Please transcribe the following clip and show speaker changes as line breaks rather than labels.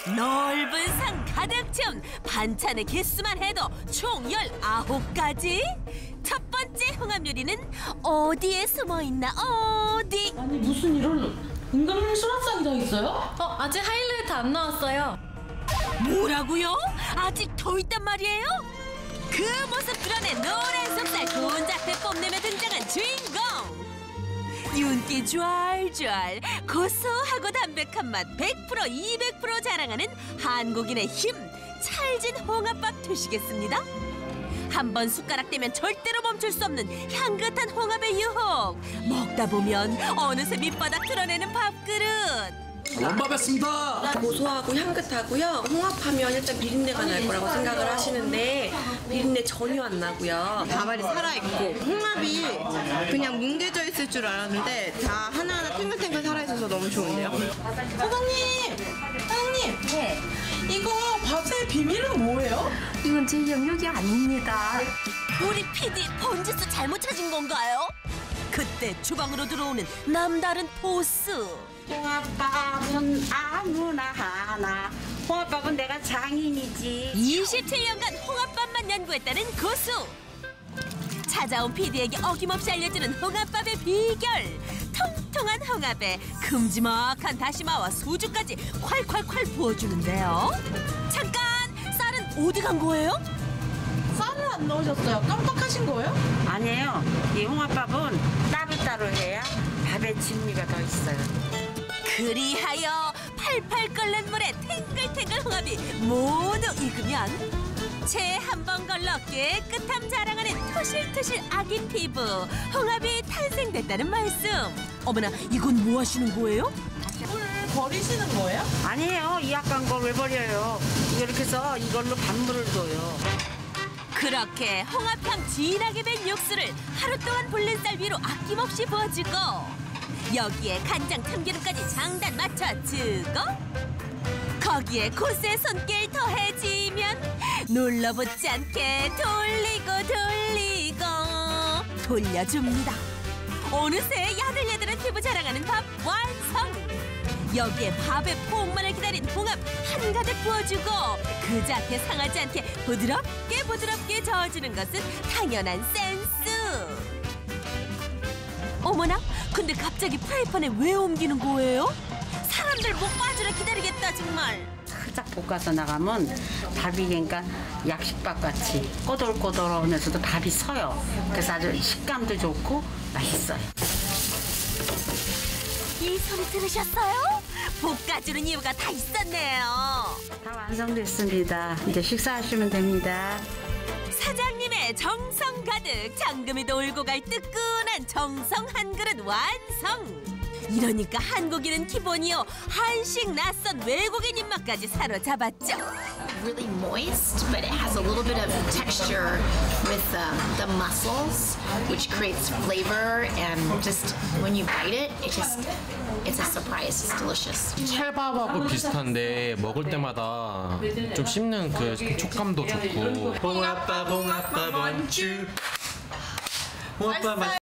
넓은 상 가득 채운 반찬의 개수만 해도 총 19가지? 첫 번째 홍합 요리는 어디에 숨어있나 어디?
아니 무슨 이런 은근 수납상이 다 있어요?
아직 하이라이트 안 나왔어요.
뭐라고요? 아직 더 있단 말이에요? 그 모습 드러낸 노란 속살 혼자패 뽐내며 등장한 주인공! 윤기 좔좔 고소하고 담백한 맛 100% 200% 자랑하는 한국인의 힘 찰진 홍합밥 되시겠습니다. 한 번 숟가락 대면 절대로 멈출 수 없는 향긋한 홍합의 유혹. 먹다 보면 어느새 밑바닥 드러내는 밥그릇.
원밥했습니다.
고소하고 향긋하고요. 홍합하면 일단 비린내가 날 거라고 생각을 하시는데 비린내 전혀 안 나고요.
밥알이 살아있고 홍합이 그냥 뭉개져 있을 줄 알았는데 다 하나하나 탱글탱글 살아있어서 너무 좋은데요.
사장님! 네. 이거 밥의 비밀은 뭐예요?
이건 제 영역이 아닙니다.
우리 PD 번지수 잘못 찾은 건가요? 그때 주방으로 들어오는 남다른 보스.
홍합밥은 아무나 하나. 홍합밥은 내가 장인이지.
27년간 홍합밥만 연구했다는 고수. 찾아온 PD에게 어김없이 알려주는 홍합밥의 비결. 통통한 홍합에 큼지막한 다시마와 소주까지 콸콸콸 부어주는데요. 잠깐! 쌀은 어디 간 거예요?
쌀을 안 넣으셨어요. 깜빡하신 거예요?
아니에요. 이 홍합밥은 따로따로 해야 밥에 진미가 더 있어요.
그리하여 팔팔 끓는 물에 탱글탱글 홍합이 모두 익으면 채 한 번 걸러 깨끗함 자랑하는 토실토실 아기 피부 홍합이 탄생됐다는 말씀. 어머나 이건 뭐 하시는 거예요?
물 버리시는 거예요?
아니에요. 이 약간 걸 왜 버려요? 이렇게 해서 이걸로 밥물을 줘요.
그렇게 홍합향 진하게 된 육수를 하루 동안 불린 쌀 위로 아낌없이 부어주고 여기에 간장 참기름까지 장단 맞춰주고 거기에 고수의 손길 더해지면 눌러붙지 않게 돌리고 돌려줍니다. 어느새 야들야들한 피부 자랑하는 밥 완성! 여기에 밥에 폭만을 기다린 홍합 한가득 부어주고 그 자태 상하지 않게 부드럽게 저어주는 것은 당연한 센스. 어머나, 근데 갑자기 프라이팬에 왜 옮기는 거예요? 사람들 목 빠지려 기다리겠다 정말.
살짝 볶아서 나가면 밥이 그러니까 약식밥 같이 꼬들꼬들하면서도 밥이 서요. 그래서 아주 식감도 좋고 맛있어요.
이 소리 들으셨어요? 볶아주는 이유가 다 있었네요.
다 완성됐습니다. 이제 식사하시면 됩니다.
사장님의 정성 가득 장금이 돌고 갈 뜨끈한 정성 한 그릇 완성. 이러니까 한국인은 기본이요 한식 낯선 외국인 입맛까지 사로잡았죠.
Really moist, but it has a little bit of texture with the mussels, which creates flavor, and just when you bite it, it's a surprise. It's delicious.
찰밥하고 비슷한데 먹을 때마다 좀 씹는 그 촉감도 좋고. 홍합밥 원주. 홍합밥